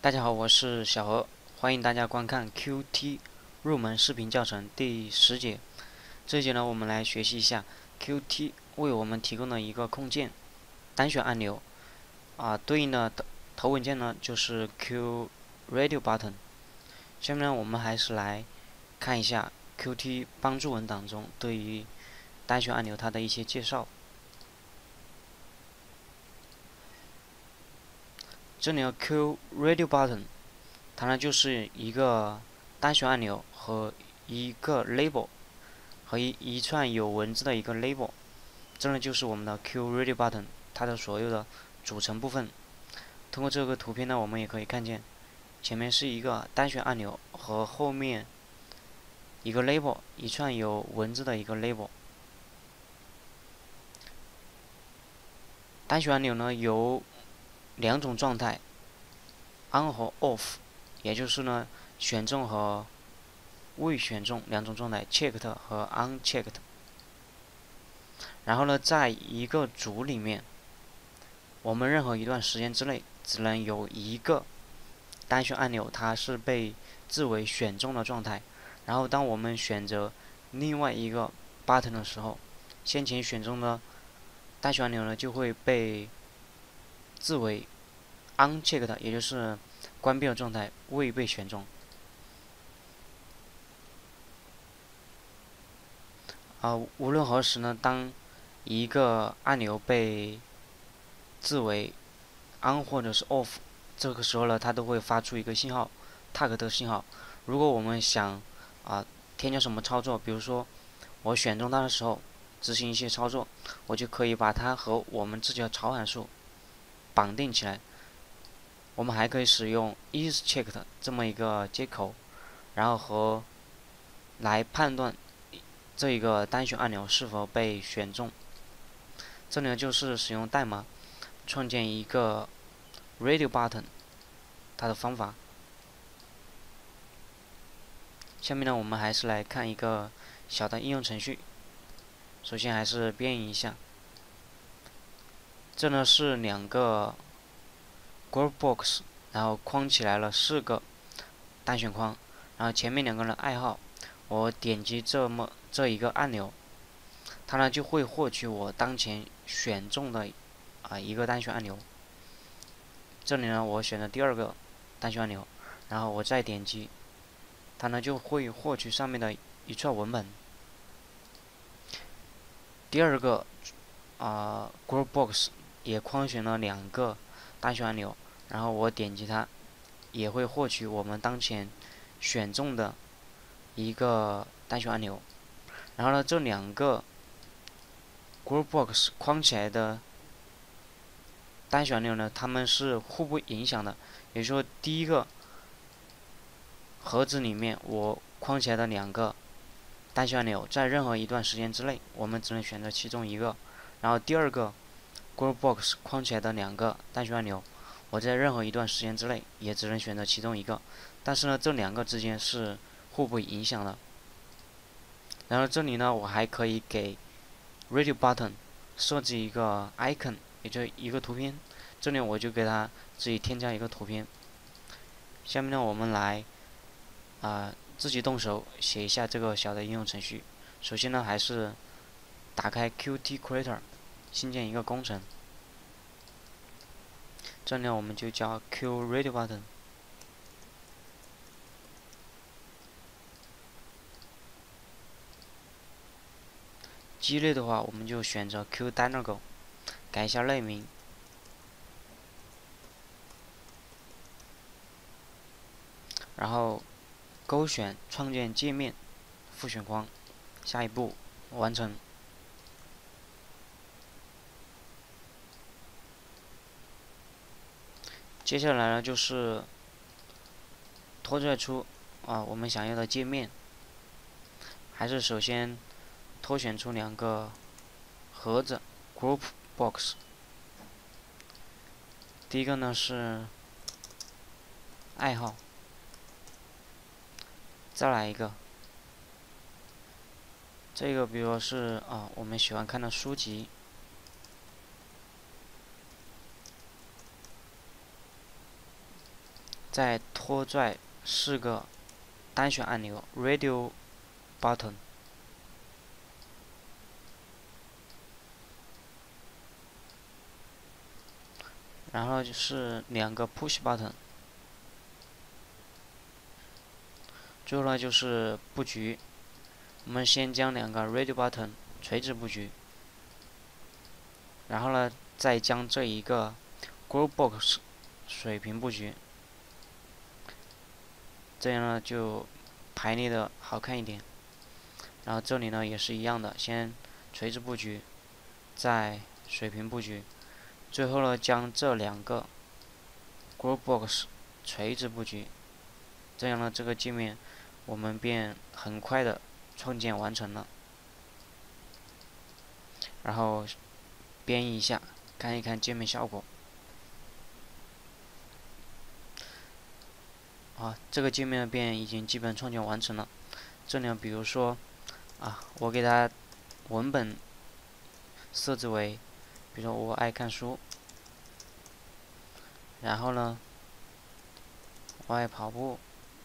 大家好，我是小何，欢迎大家观看 Qt 入门视频教程第10节。这一节呢，我们来学习一下 Qt 为我们提供的一个控件单选按钮对应的头文件呢就是 Q Radio Button。下面呢，我们还是来看一下 Qt 帮助文档中对于单选按钮它的一些介绍。这里的 Q Radio Button， 它呢就是一个单选按钮和一个 label 和一串有文字的一个 label， 这呢就是我们的 Q Radio Button 它的所有的组成部分。通过这个图片呢，我们也可以看见，前面是一个单选按钮和后面一个 label， 一串有文字的一个 label。单选按钮呢有两种状态 ，on 和 off， 也就是呢选中和未选中两种状态 ，checked 和 unchecked。然后呢，在一个组里面，我们任何一段时间之内只能有一个单选按钮，它是被置为选中的状态。然后当我们选择另外一个 button 的时候，先前选中的单选按钮呢就会被置为 unchecked， 也就是关闭的状态，未被选中。无论何时呢，当一个按钮被置为 on 或者是 off， 这个时候呢，它都会发出一个信号 tag 的信号。如果我们想添加什么操作，比如说我选中它的时候执行一些操作，我就可以把它和我们自己的超函数绑定起来。我们还可以使用 isChecked 这么一个接口，然后来判断这一个单选按钮是否被选中。这里呢就是使用代码创建一个 Radio Button 它的方法。下面呢，我们还是来看一个小的应用程序。首先还是编译一下，这呢是两个 group box， 然后框起来了4个单选框，然后前面2个人爱好，我点击这一个按钮，它呢就会获取我当前选中的一个单选按钮。这里呢，我选择第2个单选按钮，然后我再点击，它呢就会获取上面的一串文本。第2个group box 也框选了2个单选按钮，然后我点击它，也会获取我们当前选中的一个单选按钮。然后呢，这2个 group box 框起来的单选按钮呢，它们是互不影响的。也就是说，第一个盒子里面我框起来的2个单选按钮，在任何一段时间之内，我们只能选择其中一个。然后第2个 group box 框起来的2个单选按钮，我在任何一段时间之内也只能选择其中一个。但是呢，这2个之间是互不影响的。然后这里呢，我还可以给 Radio Button 设计一个 icon， 也就一个图片。这里我就给它自己添加一个图片。下面呢，我们来自己动手写一下这个小的应用程序。首先呢，还是打开 Qt Creator， 新建一个工程。这里呢，我们就叫 Q Radio Button。基类的话，我们就选择 QDynamo， 改一下类名。然后勾选创建界面复选框，下一步完成。接下来呢，就是拖拽出我们想要的界面。还是首先拖选出2个盒子 group box。第一个呢是爱好，再来一个，这个比如是我们喜欢看的书籍。 再拖拽4个单选按钮 Radio Button， 然后就是2个 Push Button， 最后呢就是布局。我们先将2个 Radio Button 垂直布局，然后呢再将这一个 Grow Box 水平布局，这样呢就排列的好看一点。然后这里呢也是一样的，先垂直布局，再水平布局，最后呢将这2个 Grow Box 垂直布局，这样呢这个界面我们便很快的创建完成了。然后编译一下，看一看界面效果。这个界面便已经基本创建完成了。这里比如说我给它文本设置为，比如说我爱看书，然后呢我爱跑步。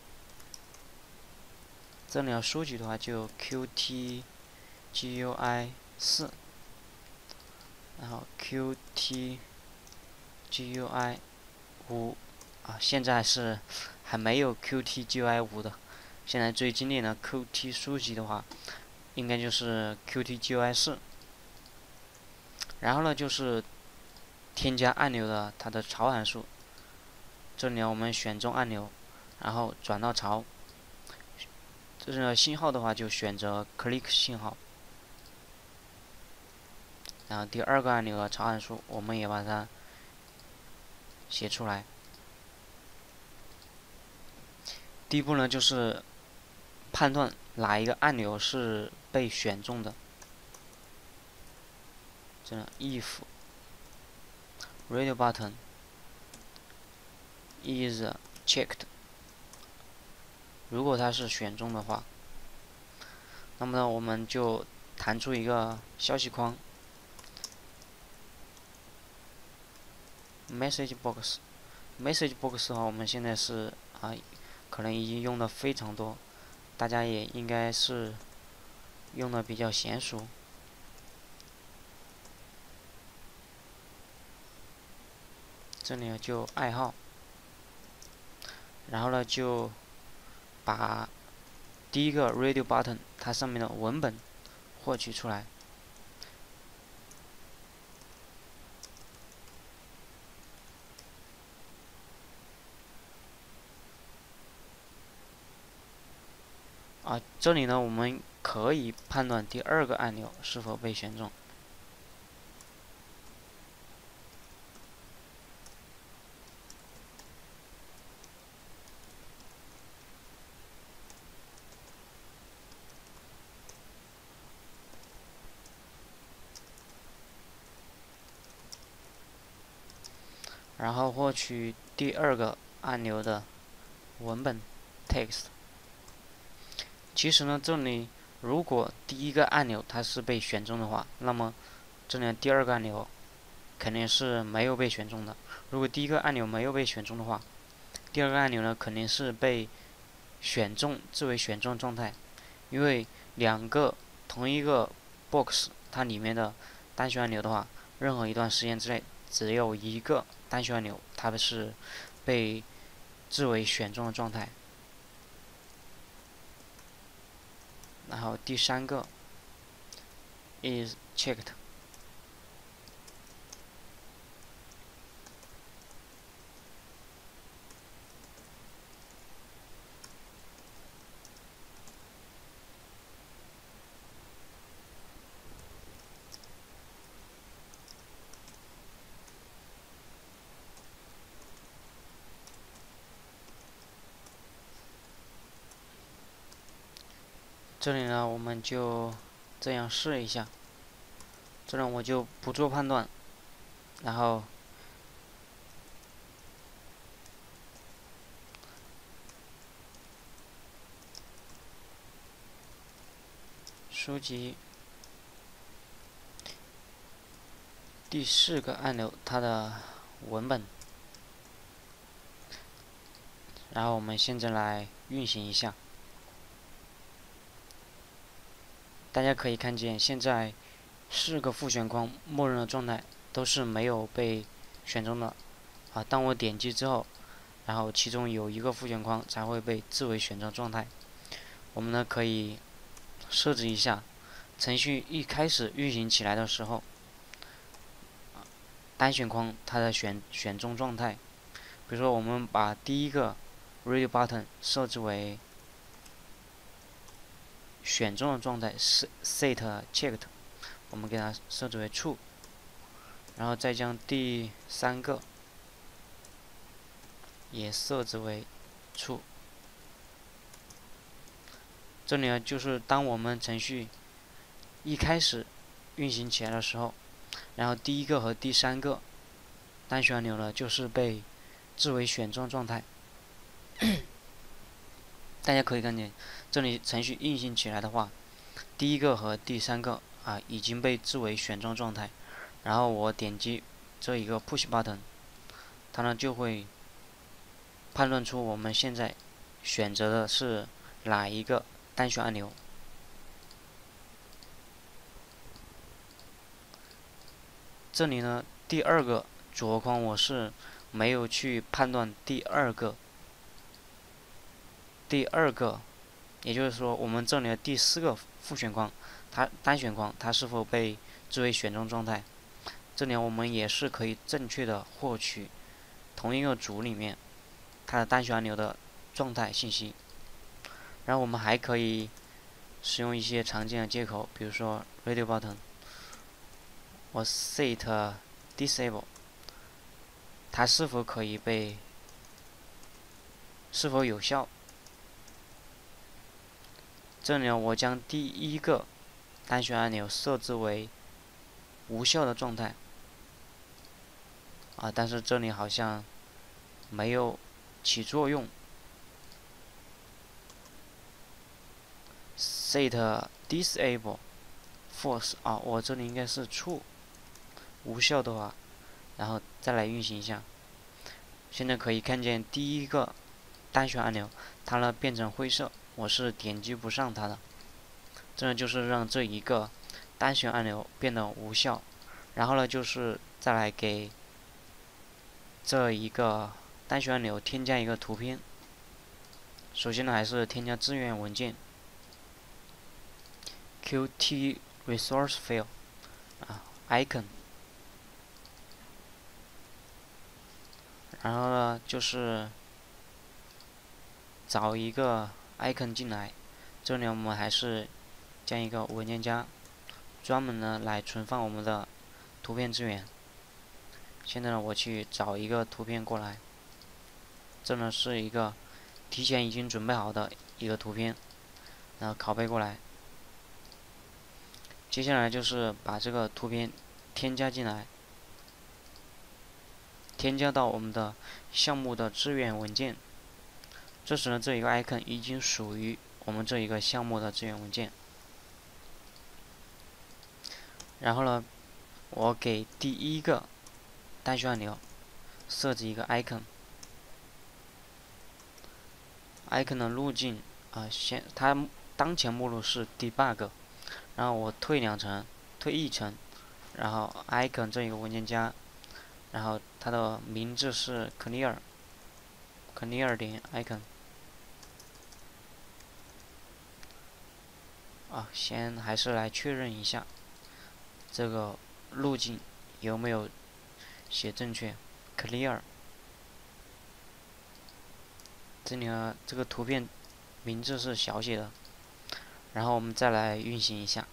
这里书籍的话就 Qt GUI 4，然后 Qt GUI 5现在是还没有 Qt GUI 5的。现在最经典的 Qt 书籍的话，应该就是 Qt GUI 4。然后呢，就是添加按钮的它的槽函数。这里我们选中按钮，然后转到槽。这是信号的话，就选择 click 信号。然后第2个按钮的槽函数，我们也把它写出来。第一步呢，就是判断哪一个按钮是被选中的。这样 if radio button is checked， 如果它是选中的话，那么呢我们就弹出一个消息框 message box。 message box 的话，我们现在是可能已经用的非常多，大家也应该是用的比较娴熟。这里就爱好，然后呢就把第一个 radio button 它上面的文本获取出来。这里呢我们可以判断第2个按钮是否被选中。然后获取第2个按钮的文本 text。其实呢，这里如果第1个按钮它是被选中的话，那么这里第2个按钮肯定是没有被选中的。如果第1个按钮没有被选中的话，第2个按钮呢肯定是被选中，置为选中状态。因为2个同一个 box 它里面的单选按钮的话，任何一段时间之内只有1个单选按钮它是被置为选中的状态。然后第3个 is checked。这里呢，我们就这样试一下。这样我就不做判断，然后书籍第4个按钮它的文本然后我们现在来运行一下，大家可以看见现在4个复选框默认的状态都是没有被选中的啊。当我点击之后，然后其中有一个复选框才会被自为选中状态。我们呢可以设置一下，程序一开始运行起来的时候，单选框它的选中状态，比如说我们把第一个 Radio Button 设置为选中的状态 set checked， 我们给它设置为 true， 然后再将第3个也设置为 true。这里呢就是当我们程序一开始运行起来的时候，然后第1个和第3个单旋按钮呢就是被置为选中状态。大家可以看见，这里程序运行起来的话，第1个和第3个已经被置为选中状态。然后我点击这一个 push button， 它呢就会判断出我们现在选择的是哪一个单旋按钮。这里呢，第2个组合框我是没有去判断第二个，也就是说，我们这里的第4个复选框，它单选框它是否被置为选中状态？这里我们也是可以正确的获取同一个组里面它的单旋按钮的状态信息。然后我们还可以使用一些常见的接口，比如说 Radio Button， 我 set disable， 它是否可以被是否有效？这里呢，我将第1个单旋按钮设置为无效的状态但是这里好像没有起作用。set disable false 我这里应该是 true， 无效的话，然后再来运行一下。现在可以看见第1个单旋按钮，它呢变成灰色，我是点击不上它的。这就是让这一个单旋按钮变得无效。然后呢，就是再来给这一个单旋按钮添加一个图片。首先呢，还是添加资源文件 Qt Resource File icon， 然后呢就是找一个 icon 进来。这里我们还是将一个文件夹，专门呢来存放我们的图片资源。现在呢，我去找一个图片过来。这呢是一个提前已经准备好的一个图片，然后拷贝过来。接下来就是把这个图片添加进来，添加到我们的项目的资源文件。这时呢，这一个 icon 已经属于我们这一个项目的资源文件。然后呢，我给第1个单旋按钮设置一个 icon。icon 的路径它当前目录是 debug， 然后我退一层，然后 icon 这一个文件夹，然后它的名字是 clear 点 icon。先还是来确认一下这个路径有没有写正确 ，clear。这里呢，这个图片名字是小写的，然后我们再来运行一下，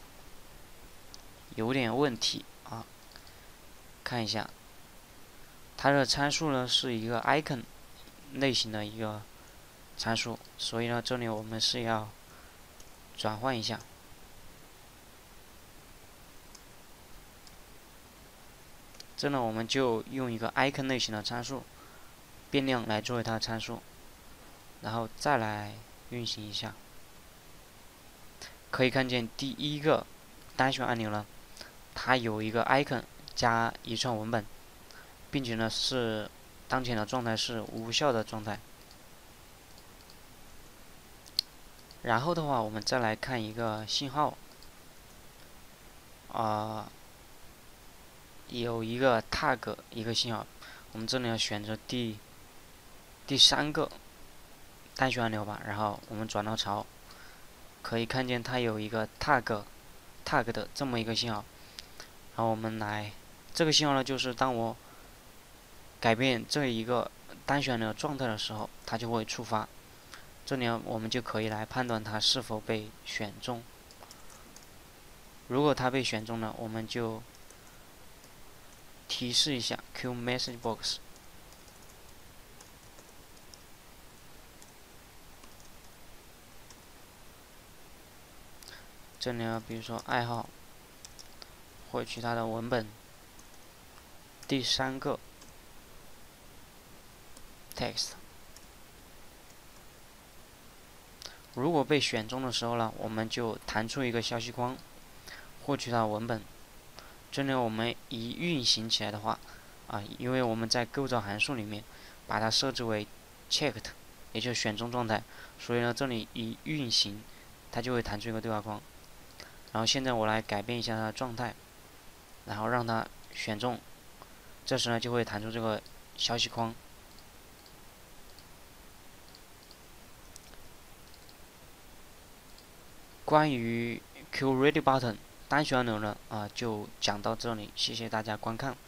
有点问题看一下，它的参数呢是一个 icon 类型的一个参数，所以呢，这里我们是要转换一下。这呢，我们就用一个 icon 类型的参数变量来作为它的参数，然后再来运行一下。可以看见第1个单旋按钮呢，它有一个 icon 加一串文本，并且呢是当前的状态是无效的状态。 然后的话，我们再来看一个信号，有一个 tag 一个信号，我们这里要选择第三个单旋钮吧，然后我们转到槽，可以看见它有一个 tag 的这么一个信号，然后我们来这个信号呢，就是当我改变这一个单旋钮状态的时候，它就会触发。这里我们就可以来判断它是否被选中。如果它被选中了，我们就提示一下 Q Message Box。这里比如说爱好，获取它的文本，第三个 text。如果被选中的时候呢，我们就弹出一个消息框，获取它的文本。这里我们一运行起来的话，因为我们在构造函数里面把它设置为 checked， 也就是选中状态，所以呢，这里一运行，它就会弹出一个对话框。然后现在我来改变一下它的状态，然后让它选中，这时呢就会弹出这个消息框。关于 QReady Button 单旋钮呢，就讲到这里，谢谢大家观看。